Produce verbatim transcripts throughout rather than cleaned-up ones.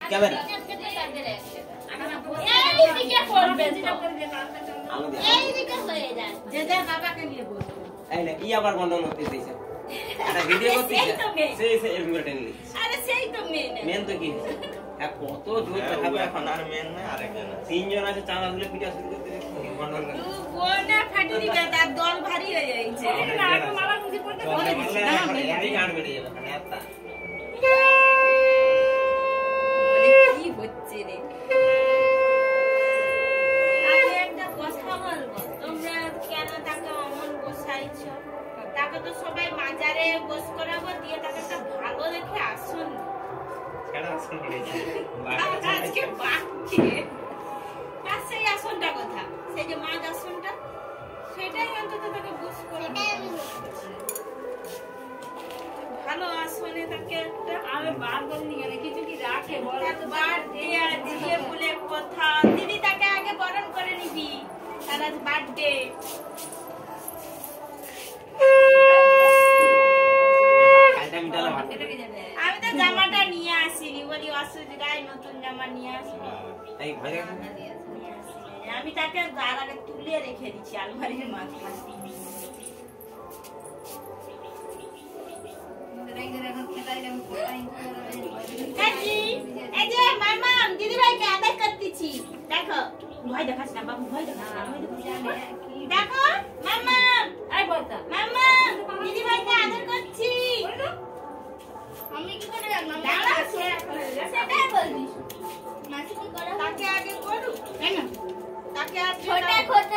camera এই দিকে করবে এই দিকে হয়ে যায় যে যে বাবাকে নিয়ে বসো এই না ই আবার বন্ধ করতে দিয়েছে এটা ভিডিও করতে সেই সেই এরকম করে টেনে আরে সেই তো মেন মেন তো কি এক কত জোর দেখাবে এখন আর মেন না আরেকজন তিনজন আছে চাঁদা গুলো পিটা শুরু করতে বন্ধ করে তুই বোনা ফাটি দিবে তার দল ভারী হয়ে যাচ্ছে না আগে মালা মুজি পড়তে বলে দিছি না এই গান বেরিয়ে যাবে মানে এতটা বলে কি হচ্ছে রে আরে একটা কথা বলবো তোমরা কেন তাকে অমন বসাইছো তাকে তো সবাই মাজারে বস করাবো দিয়ে তাকে একটা ভালো দেখে আসুন কেডা আসল করেছে আজকে বাকি আর সেই আসনটা কথা সেই যে মাঝ আসনটা সেটাই অন্তত তাকে বস করে ভালো আসনে তাকে একটা আমি বার বলিনি কেন কিছু কি রাখে বল বার দিয়ে দিয়ে বলে কথা দিদি তাকে আগে বরণ করে নিবি তার আজ বার্থডে কালটা মিটালে ভালো আমি তো জামাটা নিয়ে আসিনি বলি অসুবিধায় নতুন জামা নিয়ে আসবি এই ঘরে আমি তাকে তার আগে তুলে রেখে দিচ্ছি আলমারির মাথায় এই যে মামা দিদি ভাইকে আদর করতেছি দেখো ভয় দেখাস না বাবু ভয় দেখাস না দেখো মামা এই বলতা মামা দিদি ভাইকে আদর করছি আমি কি করে রাখলাম দাঁড়া সেটাই বলবি মাসি কি করে তাকে আগে করু তাই না তাকে আগে ছোট ছোট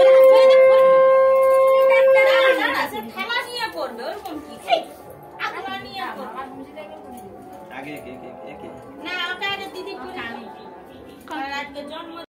সে থালা নিয়ে করবে ওরকম কি থালা নিয়ে করবে আগে কে কে কে না ওটা আগে দিদি করে আজকে জন্ম